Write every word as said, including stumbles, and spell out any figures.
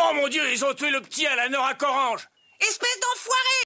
Oh mon Dieu, ils ont tué le petit à la norac orange. Espèce d'enfoiré!